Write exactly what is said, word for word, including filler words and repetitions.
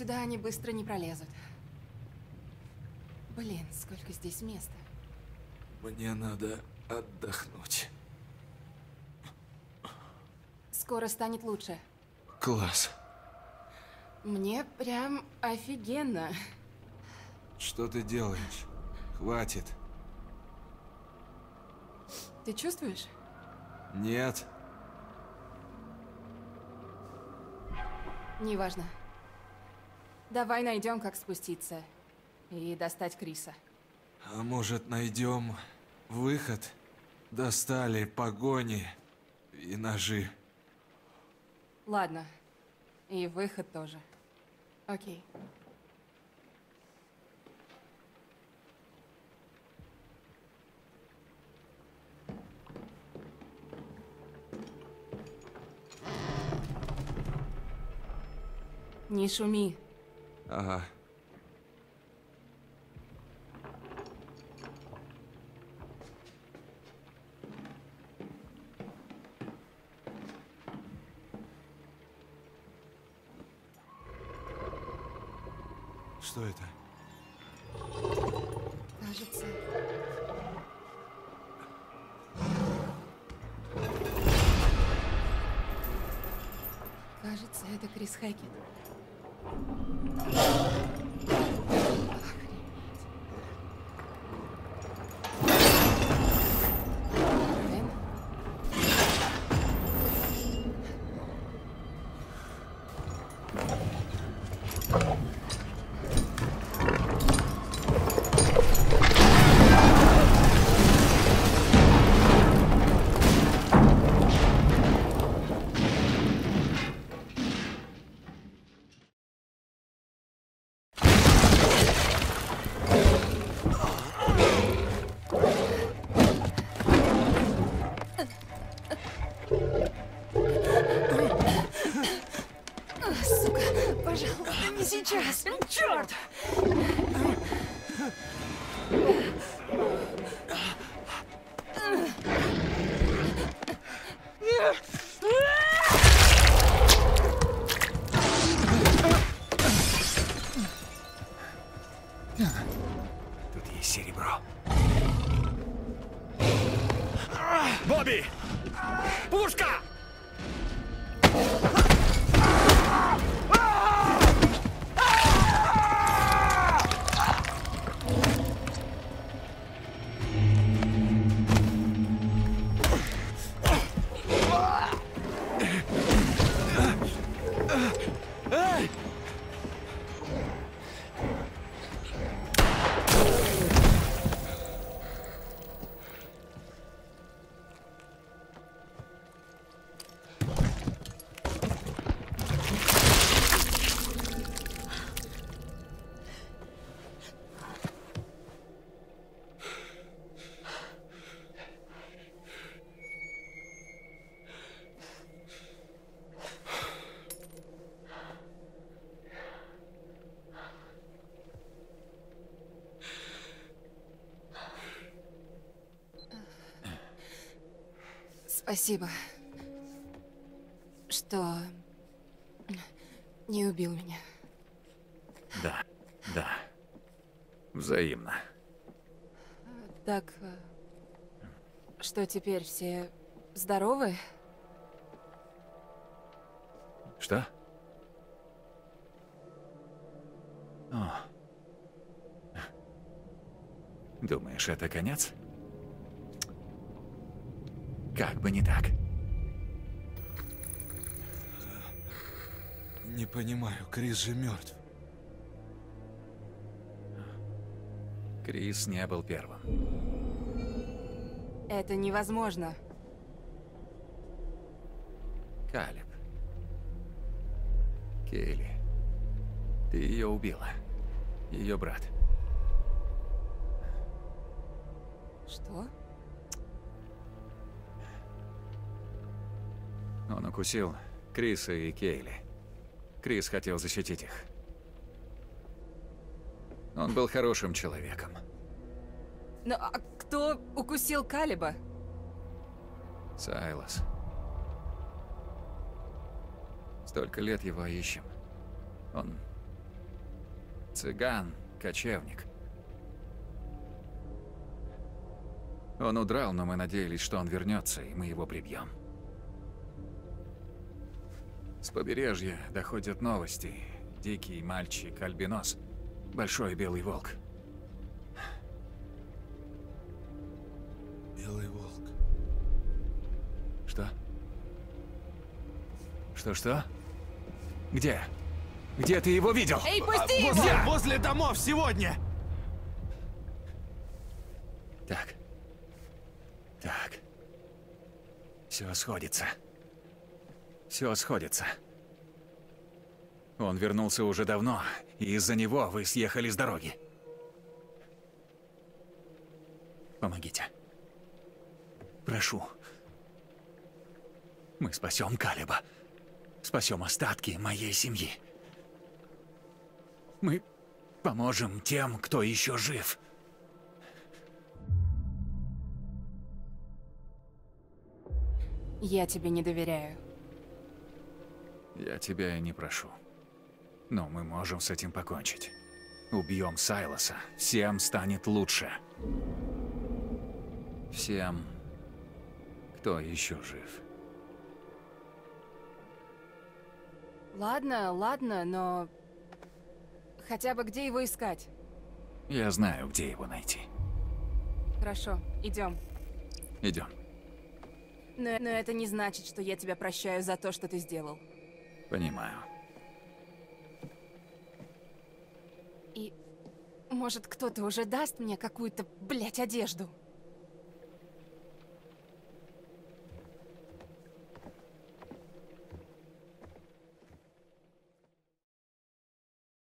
Сюда они быстро не пролезут. Блин, сколько здесь места. Мне надо отдохнуть. Скоро станет лучше. Класс. Мне прям офигенно. Что ты делаешь? Хватит. Ты чувствуешь? Нет. Неважно. Давай найдем, как спуститься и достать Криса. А может, найдем выход? Достали погони и ножи. Ладно. И выход тоже. Окей. Не шуми. Ага. Что это? Кажется... Кажется, это Крис Хэкет. Сейчас! Черт! Тут есть серебро. Бобби! Пушка! Спасибо, что не убил меня. Да, да. Взаимно. Так, что теперь, все здоровы? Что? О. Думаешь, это конец? Как бы не так. Не понимаю, Крис же мертв. Крис не был первым. Это невозможно. Калеб. Кейли. Ты ее убила. Ее брат. Что? Он укусил Криса и Кейли. Крис хотел защитить их. Он был хорошим человеком. Но а кто укусил Калеба? Сайлас. Столько лет его ищем. Он Цыган, кочевник. Он удрал, но мы надеялись, что он вернется, и мы его прибьем. С побережья доходят новости. Дикий мальчик-альбинос. Большой белый волк. Белый волк. Что? Что-что? Где? Где ты его видел? Эй, пусти его! Возле, возле домов сегодня! Так. Так. Все сходится. Все сходится. Он вернулся уже давно, и из-за него вы съехали с дороги. Помогите. Прошу. Мы спасем Калеба. Спасем остатки моей семьи. Мы поможем тем, кто еще жив. Я тебе не доверяю. Я тебя и не прошу. Но мы можем с этим покончить. Убьем Сайлоса. Всем станет лучше. Всем, кто еще жив. Ладно, ладно, но... Хотя бы где его искать? Я знаю, где его найти. Хорошо, идем. Идем. Но, но это не значит, что я тебя прощаю за то, что ты сделал. Понимаю. И... Может, кто-то уже даст мне какую-то, блядь, одежду?